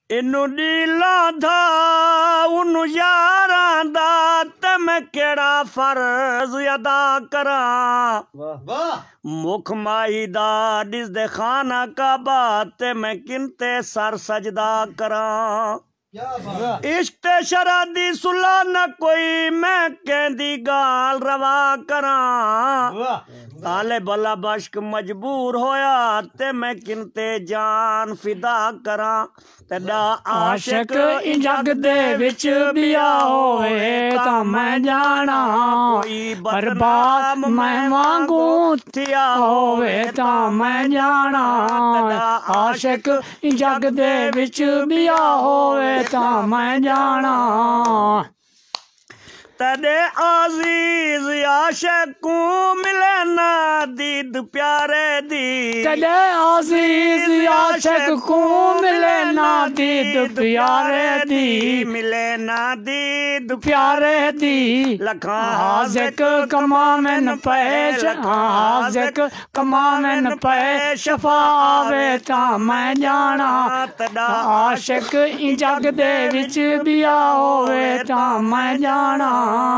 इनू नीला था उन्नू यारां दा ते मैं केड़ा फर्ज अदा करा मुख माही दा दिसदे खाना काबा ते मैं किनते सर सजदा करा इश्क शरादी सुला न कोई मैं कहंदी गाल रवा करा ताले बला बश्क मजबूर होया ते मैं किनते जान फिदा करा तेरा आशिक जग दे विच बिया होवे तां मैं जाना कोई बर्बाद मैं वांगू थिया होवे तां मैं जाना आशिक जग दे विच बिया होवे तां मैं जाना तेरे अजीज आशिक मिले ना दीद प्यारे दी तेरे अजीज आशिक मिले ना दीद प्यारे दी मिले ना दीद प्यारे दी लखा हाजिक कमावन पेश हाजिक कमावन पेश शफा आवे तां मैं जाना तेरा आशिक जग दे विच बिया होवे तां मैं जाना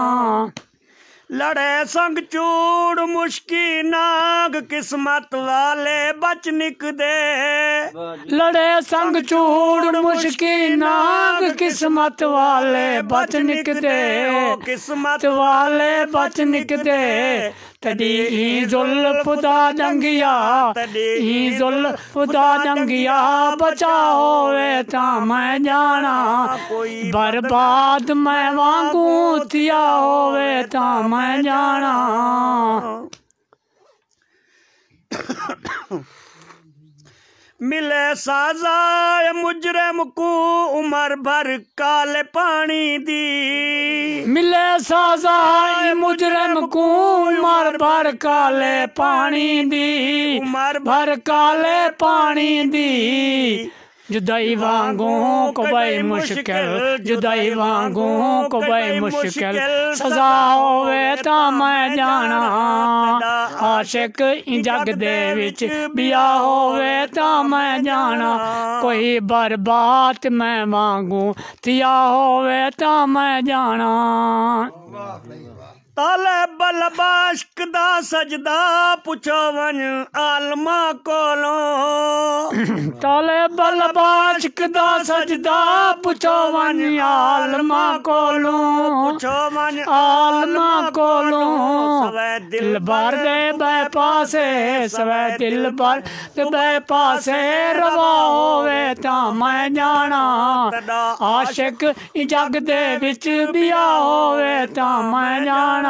लड़े संग चूड़ मुश्की नाग किस्मत वाले बच निकदे लड़े संग चूड़ मुश्की नाग किस्मत वाले बच निकदे किस्मत वाले बच निकदे तड़ी जुल्फ दा जंगिया तड़ी जुल्फ दा जंगिया बचा होवे तां मैं जाना बर्बाद मैं वांगू थिया होवे तां मैं जाना मिले साजाए मुजरम को उमर भर काले पानी दी मिले साजाए मुजरम को उमर भर काले पानी दी उमर भर काले पानी दी जुदाई वांगू को बई मुश्किल जुदाई वांगू को बई मुश्किल सजा होवे तां मैं जाना आशिक जग दे विच बिया होवे तां मैं जाना कोई बर्बाद मैं वांगू थिया होवे तां मैं जाना ताले बल बाश्क दा सजदा पुछो वन आलमा कोलों ताले बल बाश्क दा सजदा पुछो वन आलमा कोलों पुछो वन आलमा कोलों सवे दिल भर दे बे पासे सवे दिल भर दे बे पासे रवा होवे तां मैं जाना आशिक जग दे विच बिया होवे तां मैं जाना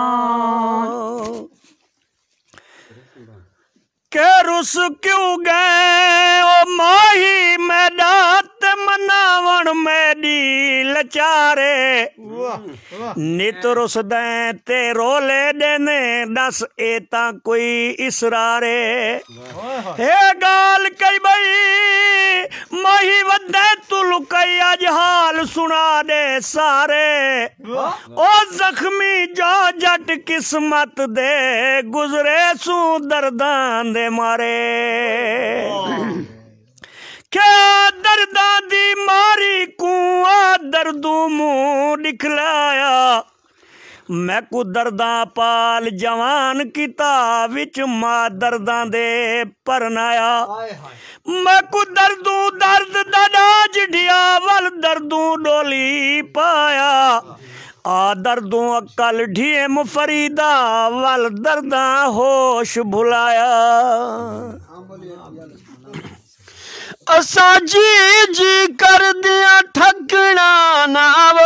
के रुस क्यों गए ओ माही मैडा ते मनावण मेरी लचारे नित रुस दे ते रोले देने दस ए तां कोई इसरारे हे गाल कई बई माही वदे तू लुकई अज हाल सुना दे सारे ओ जख्मी जो जट किस्मत दे गुजरे सू दर्दां दे मारे क्या दर्दां दी मारी कुआ दर्दू मुंह दिखलाया मैं को दर्दां पाल जवान किता विच मां दर्दां दे परनाया मैं को दर्दू दर्द दडाज ढिया वल दर्दू डोली पाया आ दर्दू अकल ढीम फरीदा वल दर्दा होश भुलाया असा जी जी कर दिया ठगना ना वो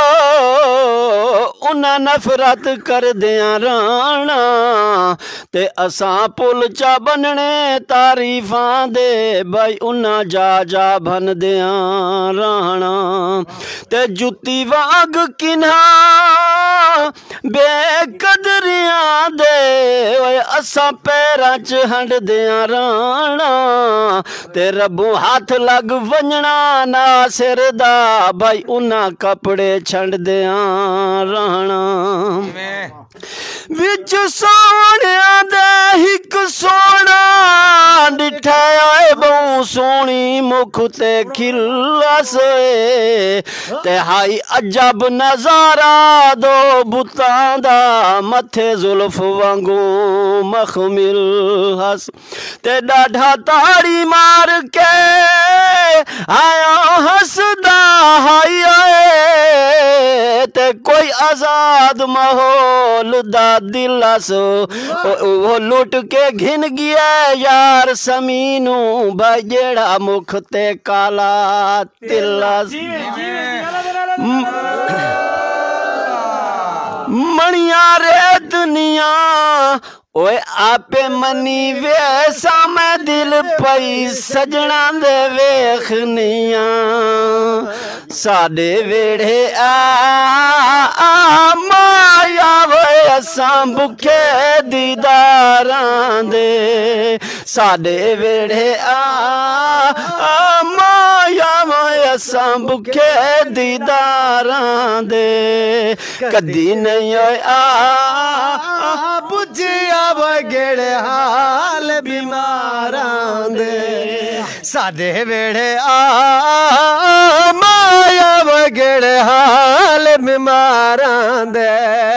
उन्हें नफरत कर दिया राणा ते असा पुल चा बनने तारीफां दे भाई उन्हें जा जा बन दिया राणा ते जुती वाग किन्हा बेकदरिया दे असा पैरां च हंड दिया राणा ते रबू हाथ लग वंजना ना सिर दा भाई उन्हें कपड़े छंड दिया राणा विच सोनिया दे हिक सोना डिठा बहु सोनी मुख ते खिलस ते हाई अजब नजारा दो बुतां दा मथे जुल्फ वांगू मखमिल हस ते डाढ़ा ताड़ी मार के आया हसदा हाई ते कोई आजाद माहौल दा दिलस वो लुट के घिन गया यार समीनू भाई जेड़ा मुख ते काला तिलस मणिया रे दुनिया ओए आपे मनी वैसा मैं दिल पई सजना दे वेखनिया साडे वेड़े आ माया वे असां भुखे दीदारां दे साडे वेड़े आ माया वे असां भुखे दीदारां दे कदी नहीं आ बुझिया वगेड़े हाल बीमारां दे साडे वेड़े आ माया वगेड़े हाल बीमारां दे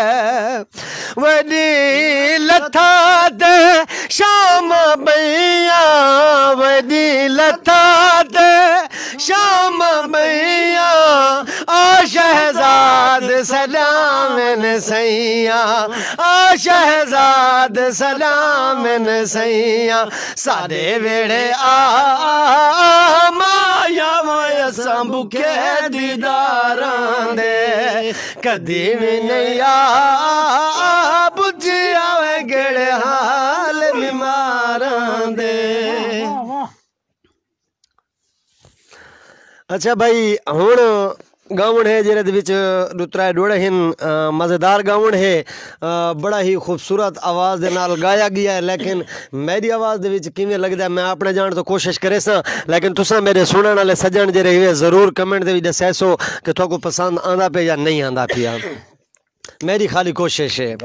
वडी लथा दे शाम बैया वडी लथा दे शाम बैया आ शहजाद सलामन सैया आ शहजाद सलामन सैया सारे वेड़े आ माया मोया भुखे दीदारां दे कदी भी नहीं आ बुझिया गेड़े हाल बीमारां दे। अच्छा भाई हुण गाउन है जेरे दे विच रुतराए डोड़े हिन मज़ेदार गाउन है बड़ा ही खूबसूरत आवाज़ दे नाल गाया गया है लेकिन मेरी आवाज़ दे विच किवें लगदा है मैं अपने जान तो कोशिश करे सा लेकिन तुसा मेरे सुनने वाले सज्जन जेरे हुए ज़रूर कमेंट दे विच दस्सो कि तुहाको पसंद आंदा पे या नहीं आंदा पिया मेरी खाली कोशिश है।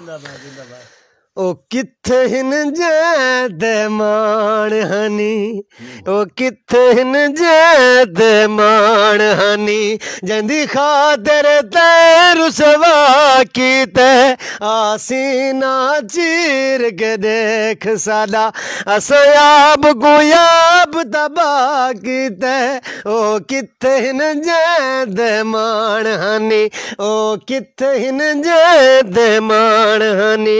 ओ किथे हिन जे मान हनी ओ किथे हिन जे मान हनी जंदी खातिर ते रुसवा कीते आसीना चीर के देख सादा असयाब गुयाब तबा कीते ओ किथे हिन जे मान हनी ओ किथे हिन जे मान हनी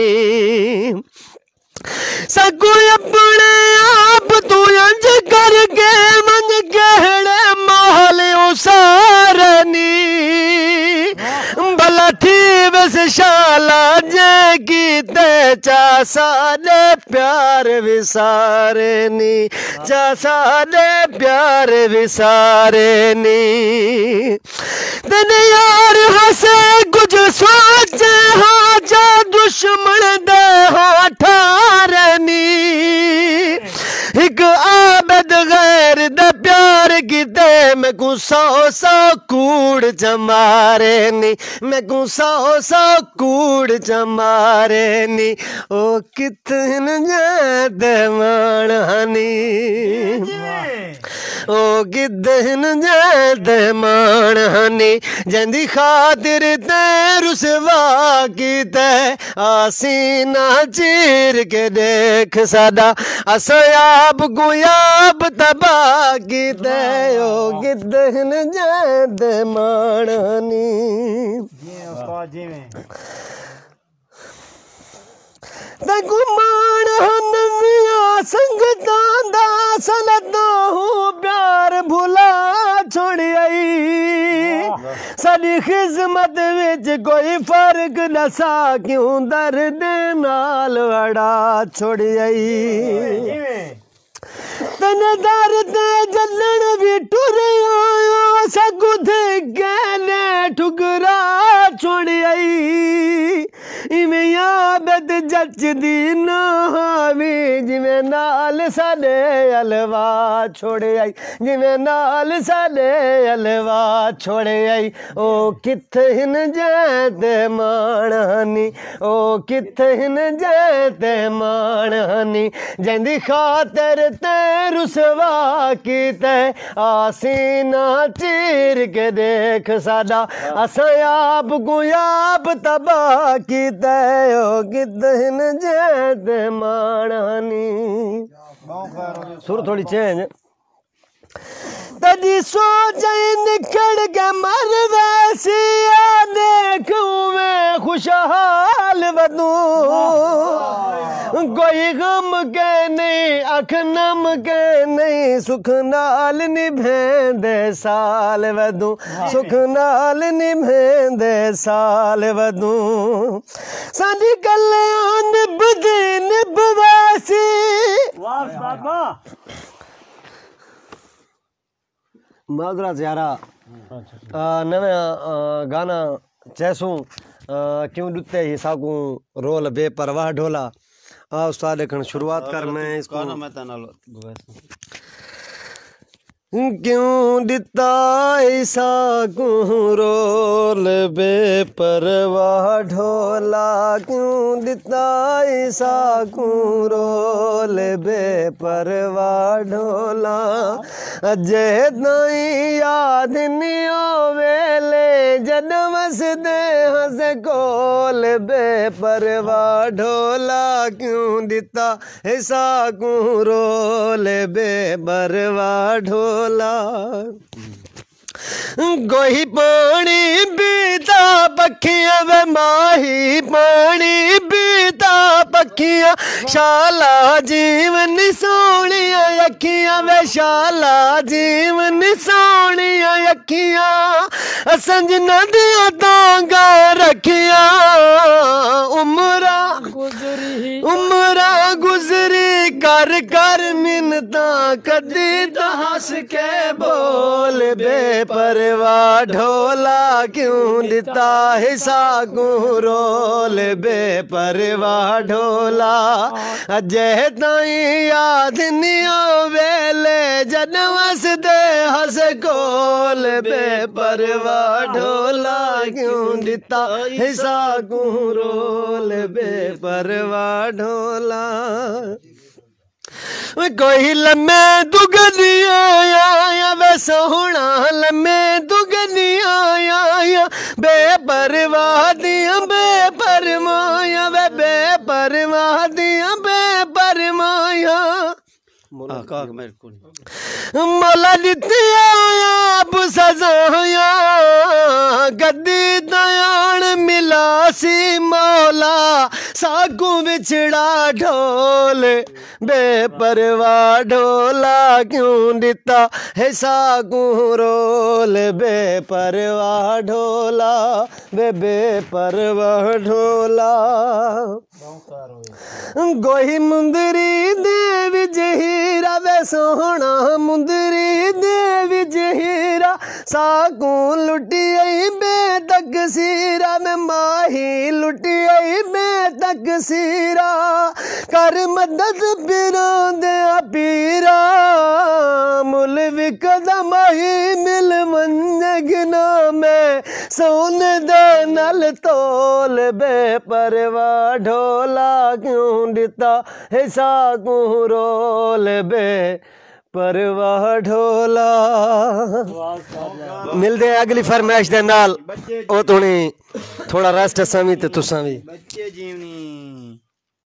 सगु अपने आप तू अंज करके मन गहड़े माहौल उसारनी भला थी बस शाला जे कीते चा साडे प्यार विसारनी चा साडे प्यार विसारनी तन यार हसे कुछ सोचे हाँ जा दुश्मन दे हाँ ठारनी एक आबद गैर दे प्यार कीते मैं को सौ कूड़ चमारे नी मैं को सौ कूड़ चमारे नी ओ कितन जाते मानहानी ओ कितन जाते मानहानी जंदी खातिर ते रुसवा कीते आसीना चीर के देख सादा असयाब गुयाब तबा कीते ओ कितन जाते मानहानी गुमान नविया संगतां दा सलदा हूँ प्यार भुला छोड़ आई साडी खिदमत विच कोई फर्क नसा क्यों दर्द नाल अड़ा छोड़ आई तन दर्द जलन भी टुर आयो सगुध गैले ठुकरा छोड़ आई इवें यार मोहब्बत जचदी ना वी जिवें नाल साडे अलवा छोड़े आई जिवें नाल साडे अलवा छोड़े आई ओ किथे हिन जैते माणानी ओ किथे हिन जैते माणानी जंदी खातर ते रुसवा कीते आसीना चीर के देख साडा असां आप को आप तबाह कीते ओ किथे हिन जैते माणानी सुर थोड़ी चेंज तजी सोच निकल के मर वैसी देखूं मैं खुशहाल बदू कोई गम के नहीं अख नम के नहीं सुख नाल निभेंदे साल वदू सुख नाल निभेंदे साल वदू साडी गल्लां निभदी निभवैसी वाह बाबा माजरा यारा नवे गाना चैसू क्यों दुते ही साकू रोल बेपरवाह ढोला उस्ताद देखण शुरुआत कर मैं इसको क्यों दिता ऐसा को रोल बेपरवाह ढोला क्यों दिता ऐसा को रोल बेपरवाह ढोला अजे ताईं याद नहीं आवेले जद वसदे हंस कोल बेपरवाह ढोला क्यों दिता ऐसा को रोल बेपरवाह ढोला गोही पानी पीता पखियां वे माही पानी पीता पखियां शाला जीवन सोनिया अखियां वे शाला जीवन सोनिया अखियां संजना दिया तांगा रखिया उमरा गुजरी कर कर मिन्नता कदी तो हंस के बोल बेपरवाह ढोला क्यों दिता हिस्सा को रोल बेपरवाह ढोला अजे ताईं याद नहीं आवेले जद वसदे हंस कोल बेपरवाह ढोला क्यों दिता हिस्सा को रोल बेपरवाह ढोला कोई लम्मे दुगनिया आया वे सोहना लम्मे दुगनिया आया बेपरवाह दिया बेपरवाह वे बेपरवाह दिया बेपरवाह मौला दित्तिया आप सजाया गद्दी दयान मिला सी मौला साकू बिछड़ा ढोल बेपरवाह ढोला क्यों दिता है साकू रोल बेपरवाह ढोला बेपरवाह ढोला गोही मुंदरी देवी जहीरा वे सोहना मुंदरी देवी जहीरा साकू लुटी आई बेतक सीरा में माही लुटी आई बेतक सीरा कर मदद पिरो दे पीरा मुल विकदा माही मिल मंजगना में सोन दे नल तोल बेपरवाह ढोला क्यों दिता है साकू रोल बेपरवाह ढोला मिलदे अगली फरमाइश दे नाल ओ थोड़ी थोड़ा रेस्ट असां भी ते तुसां भी बच्चे जीवनी